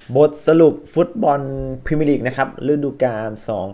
บทสรุปฟุตบอลพรีเมียร์ลีกนะครับฤดูกาล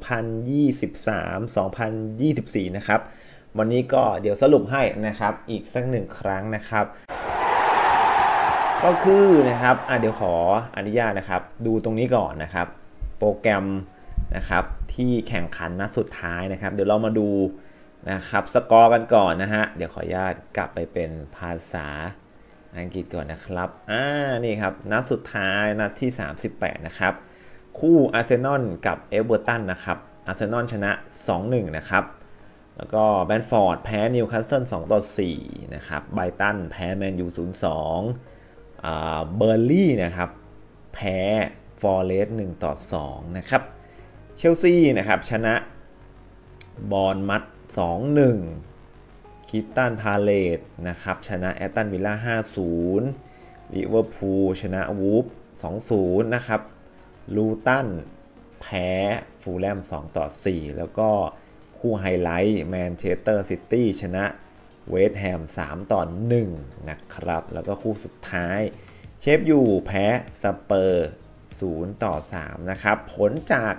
2023-2024นะครับวันนี้ก็เดี๋ยวสรุปให้นะครับอีกสักหนึ่งครั้งนะครับก็คือนะครับเดี๋ยวขออนุญาตนะครับดูตรงนี้ก่อนนะครับโปรแกรมนะครับที่แข่งขันนัดสุดท้ายนะครับเดี๋ยวเรามาดูนะครับสกอร์กันก่อนนะฮะเดี๋ยวขออนุญาตกลับไปเป็นภาษาอังกฤษก่อนนะครับนี่ครับนัดสุดท้ายนัดที่38นะครับคู่อาร์เซนอลกับเอเวอร์ตันนะครับอาร์เซนอลชนะ 2-1 นะครับแล้วก็แบรนท์ฟอร์ดแพ้นิวคาสเซิล2-4นะครับไบรตันแพ้แมนยู0-2เบอร์ลี่นะครับแพ้ฟอร์เรสต์1-2นะครับเชลซีนะครับชนะบอร์นมัธ2-1คิตตันพาเลตนะครับชนะแอตตันวิลล่า 5-0 ลิเวอร์พูลชนะวูฟ 2-0 นะครับลูตันแพ้ฟูลแลม2-4แล้วก็คู่ไฮไลท์แมนเชสเตอร์ซิตี้ชนะเวสต์แฮม3-1นะครับแล้วก็คู่สุดท้ายเชฟยูแพ้สเปอร์0-3นะครับผลจาก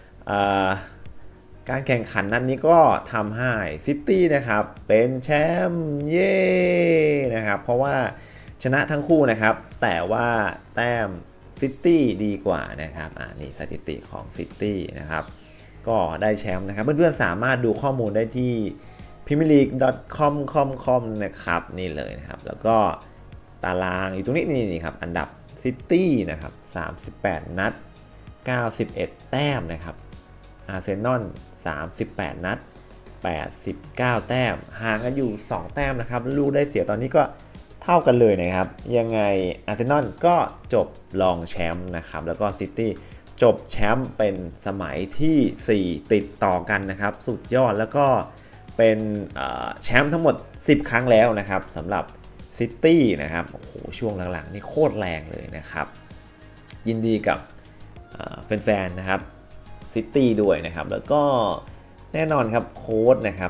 การแข่งขันนั้นนี้ก็ทำให้ซิตี้นะครับเป็นแชมป์เย้นะครับเพราะว่าชนะทั้งคู่นะครับแต่ว่าแต้มซิตี้ดีกว่านะครับนี่สถิติของซิตี้นะครับก็ได้แชมป์นะครับเพื่อนๆสามารถดูข้อมูลได้ที่ premierleague.com นะครับนี่เลยนะครับแล้วก็ตารางอยู่ตรงนี้นี่ครับอันดับซิตี้นะครับ38นัด91แต้มนะครับอาร์เซนอล38นัด89แต้มห่างกันอยู่2แต้มนะครับลูกได้เสียตอนนี้ก็เท่ากันเลยนะครับยังไงอาร์เซนอลก็จบรองแชมป์นะครับแล้วก็ซิตี้จบแชมป์เป็นสมัยที่4ติดต่อกันนะครับสุดยอดแล้วก็เป็นแชมป์ทั้งหมด10ครั้งแล้วนะครับสำหรับซิตี้นะครับโอ้โหช่วงหลังๆนี่โคตรแรงเลยนะครับยินดีกับแฟนๆนะครับซิตี้ด้วยนะครับแล้วก็แน่นอนครับโค้ชนะครับ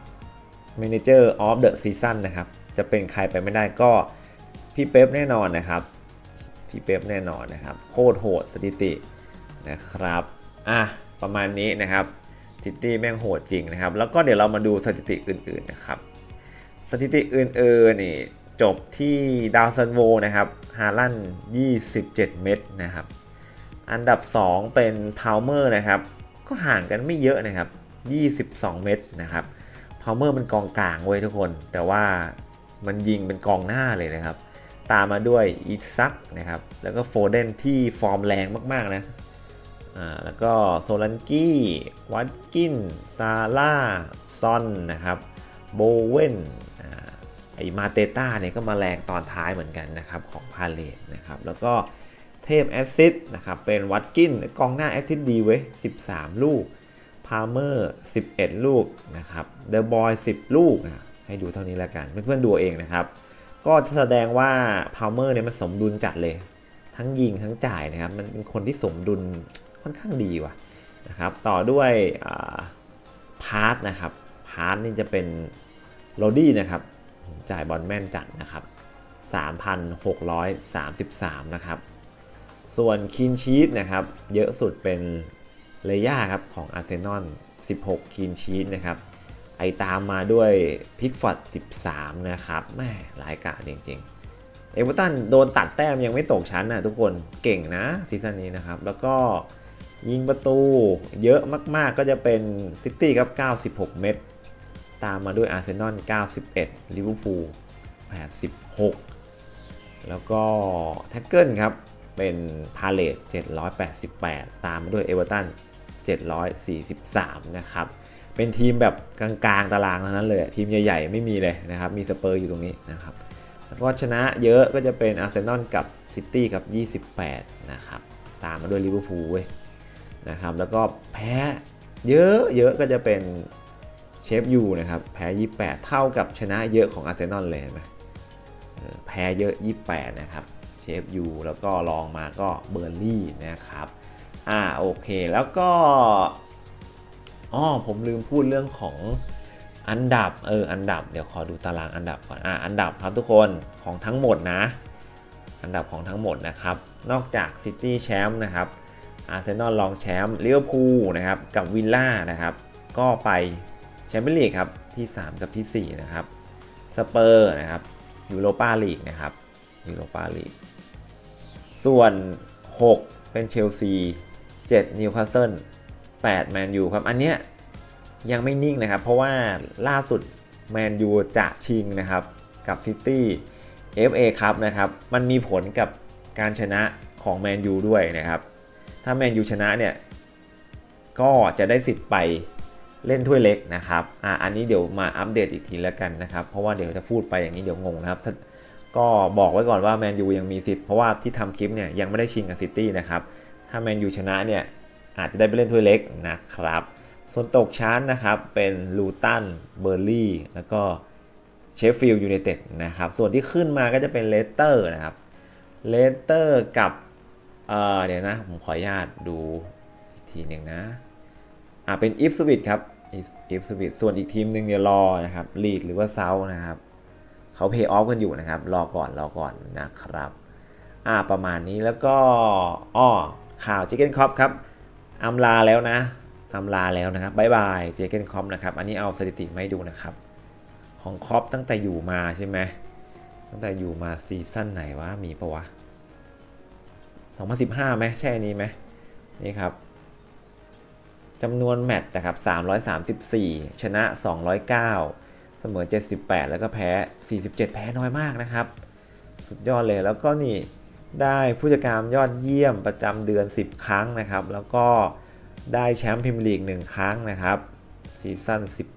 Manager of the Season นะครับจะเป็นใครไปไม่ได้ก็พี่เป๊ปแน่นอนนะครับพี่เป๊ปแน่นอนนะครับโคตรโหดสถิตินะครับประมาณนี้นะครับซิตี้แม่งโหดจริงนะครับแล้วก็เดี๋ยวเรามาดูสถิติอื่นๆนะครับสถิติอื่นๆนี่จบที่ดาวซันโวนะครับฮาลันด์27เม็ดนะครับอันดับ2เป็นพาวเมอร์นะครับก็ห่างกันไม่เยอะนะครับ22เม็ดนะครับพาวเมอร์เป็นกองกลางเว้ยทุกคนแต่ว่ามันยิงเป็นกองหน้าเลยนะครับตามมาด้วยอิซักนะครับแล้วก็โฟเดนที่ฟอร์มแรงมากๆนะแล้วก็โซลันกี้วัตกินซาร่าซอนนะครับโบเวนไอมาเตต้าเนี่ยก็มาแรงตอนท้ายเหมือนกันนะครับของพาเลตนะครับแล้วก็เทพแอซิดนะครับเป็นวัตกินกองหน้าแอซิดดีเว้ย13ลูกพาเมอร์11ลูกนะครับเดอะบอย10ลูกให้ดูเท่านี้แล้วกันเพื่อนๆดูเองนะครับก็แสดงว่าพาเมอร์เนี่ยมันสมดุลจัดเลยทั้งยิงทั้งจ่ายนะครับมันเป็นคนที่สมดุลค่อนข้างดีว่ะนะครับต่อด้วยพาร์ทนะครับพาร์ทนี่จะเป็นโรดี้นะครับจ่ายบอลแม่นจัดนะครับ 3,633 นะครับส่วนคีนชีทนะครับเยอะสุดเป็นเลย่าครับของอาร์เซนอล16คีนชีทนะครับไอตามมาด้วยพิกฟอร์ด13นะครับแม่หลายกะจริงๆเอเวอร์ตันโดนตัดแต้มยังไม่ตกชั้นนะทุกคนเก่งนะซีซั่นนี้นะครับแล้วก็ยิงประตูเยอะมากๆก็จะเป็นซิตี้ครับ96เม็ดตามมาด้วยอาร์เซนอล91ลิเวอร์พูล86แล้วก็แท็กเกิลครับเป็นพาเลต788ตามมาด้วยเอเวอร์ตัน743นะครับเป็นทีมแบบกลางๆตารางเท่านั้นเลยทีมใหญ่ๆไม่มีเลยนะครับมีสเปอร์อยู่ตรงนี้นะครับแล้วก็ชนะเยอะก็จะเป็นอาร์เซนอลกับซิตี้กับ28นะครับตามมาด้วยลิเวอร์พูลเว้ยนะครับแล้วก็แพ้เยอะก็จะเป็นเชฟยูนะครับแพ้28เท่ากับชนะเยอะของอาร์เซนอลเลยไหมแพ้เยอะ28นะครับเชฟยูแล้วก็รองมาก็เบอร์ลี่นะครับโอเคแล้วก็ผมลืมพูดเรื่องของอันดับอันดับเดี๋ยวขอดูตารางอันดับก่อนอันดับครับทุกคนของทั้งหมดนะอันดับของทั้งหมดนะครับนอกจากซิตี้แชมป์นะครับอาร์เซนอลรองแชมป์ลิเวอร์พูลนะครับกับวิลล่านะครับก็ไปแชมเปี้ยนลีกครับที่3กับที่4นะครับสเปอร์นะครับยูโรปาลีกนะครับยูโรปาลีกส่วน6เป็นเชลซี7นิวคาสเซิล8แมนยูครับอันเนี้ยยังไม่นิ่งนะครับเพราะว่าล่าสุดแมนยูจะชิงนะครับกับซิตี้ FA ครับนะครับมันมีผลกับการชนะของแมนยูด้วยนะครับถ้าแมนยูชนะเนี่ยก็จะได้สิทธิ์ไปเล่นถ้วยเล็กนะครับอันนี้เดี๋ยวมาอัปเดตอีกทีแล้วกันนะครับเพราะว่าเดี๋ยวจะพูดไปอย่างนี้เดี๋ยวงงนะครับก็บอกไว้ก่อนว่าแมนยูยังมีสิทธิ์เพราะว่าที่ทำคลิปเนี่ยยังไม่ได้ชิงกับซิตี้นะครับถ้าแมนยูชนะเนี่ยอาจจะได้ไปเล่นถ้วยเล็กนะครับส่วนตกชั้นนะครับเป็นลูตันเบอร์ลี่แล้วก็เชฟฟิลด์ยูไนเต็ดนะครับส่วนที่ขึ้นมาก็จะเป็นเลสเตอร์นะครับเลสเตอร์กับเดี๋ยวนะผมขออนุญาตดูอีกทีหนึ่งนะเป็นอิฟสวิตครับอิฟสวิตส่วนอีกทีมหนึ่งเนี่ยรอนะครับลีดหรือว่าเซาท์นะครับเขาเพย์ออฟกันอยู่นะครับรอก่อนนะครับประมาณนี้แล้วก็ข่าวเจเกนคอปครับอำลาแล้วนะครับบ๊ายบายเจเกนคอปนะครับอันนี้เอาสถิติมาให้ดูนะครับของคอปตั้งแต่อยู่มาใช่ไหมตั้งแต่อยู่มาซีซั่นไหนวะมีปะวะ2015ไหมใช่อันนี้ไหมนี่ครับจำนวนแมตช์นะครับ334ชนะ209เสมอ78แล้วก็แพ้47แพ้น้อยมากนะครับสุดยอดเลยแล้วก็นี่ได้ผู้จัดการยอดเยี่ยมประจำเดือน10ครั้งนะครับแล้วก็ได้แชมป์พรีเมียร์ลีก1ครั้งนะครับซีซั่น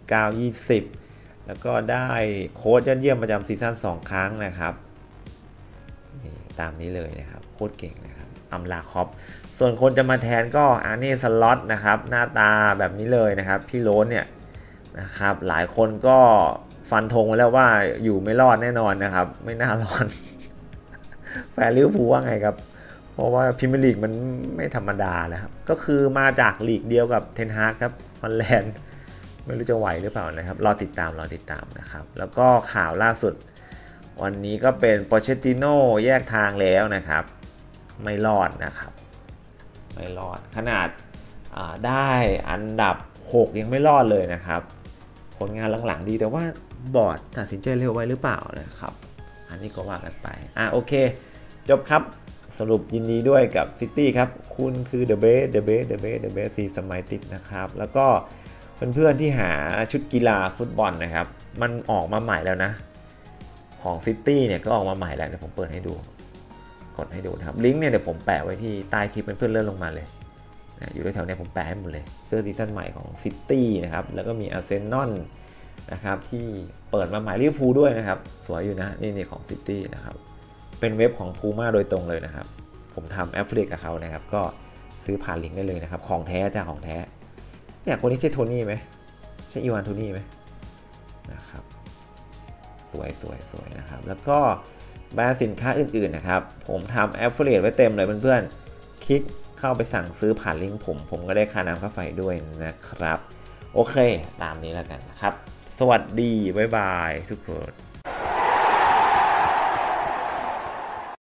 19-20แล้วก็ได้โค้ชยอดเยี่ยมประจำซีซั่น2ครั้งนะครับนี่ตามนี้เลยนะครับโคตรเก่งนะครับอำลาคอปส่วนคนจะมาแทนก็อาร์เน่สล็อตนะครับหน้าตาแบบนี้เลยนะครับพี่โรสเนี่ยนะครับหลายคนก็ฟันธงไว้แล้วว่าอยู่ไม่รอดแน่นอนนะครับไม่น่ารอด แฟนลิเวอร์พูลว่าไงครับเพราะว่าพรีเมียร์ลีกมันไม่ธรรมดานะครับก็คือมาจากลีกเดียวกับเทนฮากครับฮอลแลนด์ไม่รู้จะไหวหรือเปล่านะครับรอติดตามนะครับแล้วก็ข่าวล่าสุดวันนี้ก็เป็นโปเชตติโน่แยกทางแล้วนะครับไม่รอดนะครับไม่รอดขนาดได้อันดับ6ยังไม่รอดเลยนะครับผลงานหลังๆดีแต่ว่าบอร์ดตัดสินใจเร็วไว้หรือเปล่านะครับอันนี้ก็ว่ากันไปโอเคจบครับสรุปยินดีด้วยกับซิตี้ครับคุณคือ the best 4 สมัยติดนะครับแล้วก็เพื่อนๆที่หาชุดกีฬาฟุตบอลนะครับมันออกมาใหม่แล้วนะของซิตี้เนี่ยก็ออกมาใหม่แล้วเดี๋ยวผมเปิดให้ดูกดให้ดูนะครับลิงก์เนี่ยเดี๋ยวผมแปะไว้ที่ใต้คลิปเพื่อนๆเลื่อนลงมาเลยนะอยู่แถวๆนี้ผมแปะให้หมดเลยเสื้อซีซั่นใหม่ของซิตี้นะครับแล้วก็มีอาร์เซนอลนะครับที่เปิดมาใหม่ลิเวอร์พูลด้วยนะครับสวยอยู่นะนี่ของซิตี้นะครับเป็นเว็บของพูม่าโดยตรงเลยนะครับผมทำแอฟเฟลิกกับเขานะครับก็ซื้อผ่านลิงก์ได้เลยนะครับของแท้จ้าของแท้เนี่ยคนนี้ใช่โทนี่ไหมใช่อีวานโทนี่ไหมนะครับสวยนะครับแล้วก็แบรนด์สินค้าอื่นๆนะครับผมทำแอฟเฟลิกไว้เต็มเลยเพื่อนๆคลิกเข้าไปสั่งซื้อผ่านลิงก์ผมก็ได้ค่าน้ำค่าไฟด้วยนะครับโอเคตามนี้แล้วกันนะครับสวัสดีบ๊ายบายทุกคน